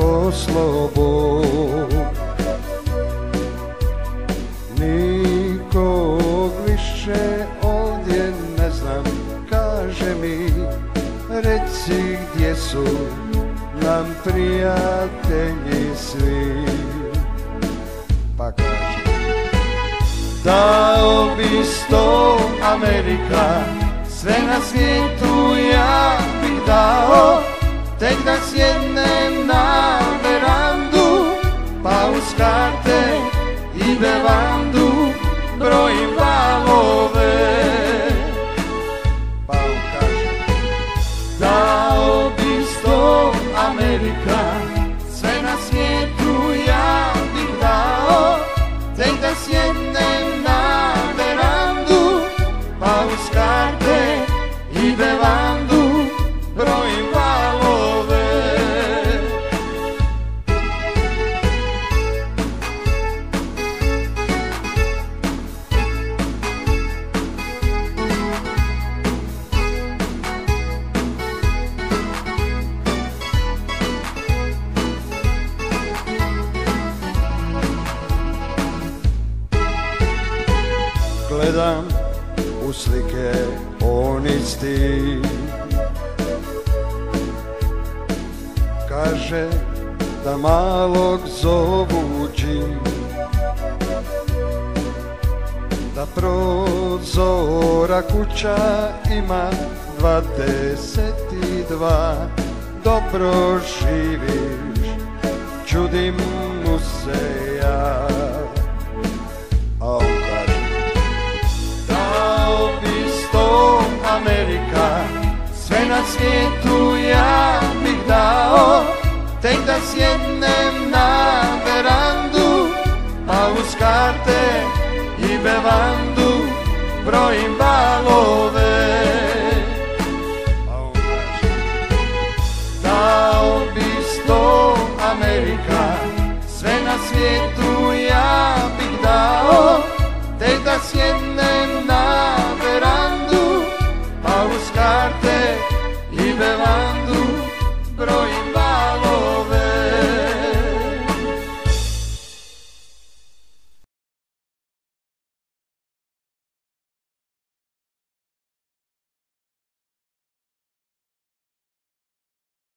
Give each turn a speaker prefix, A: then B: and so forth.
A: poslao Bog. Nikog više ovdje ne znam, kaže mi, reci gdje su nam prijatelji svi. Pa kaže: dao bi 100 Amerika, sve na svijetu ja bih dao, tek da sjednem na verandu, pa uz karte i bevandu brojim valove. Pa on kaže: dao bi 100 Amerika, sve na svijetu ja bih dao, tek da sjednem na verandu, pa uz karte i bevandu brojim valove. Gledam u slike on isti, kaže da malog zovu džin, da prozora kuća ima 22, dobro živiš, čudim mu se ja. A on kaže: dao bi 100 Amerika, sve na svijetu ja bih dao, tek da sjednem na verandu, pa uz karte i bevandu brojim balove. A on kaže: dao bi 100 Amerika, sve na svijetu ja bih dao, tek da sjednem na verandu, pa uz karte i bevandu